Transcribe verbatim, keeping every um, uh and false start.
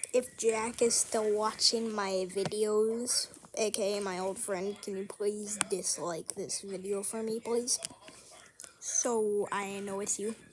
if Jack is still watching my videos, aka my old friend, can you please dislike this video for me, please? So I know it's you.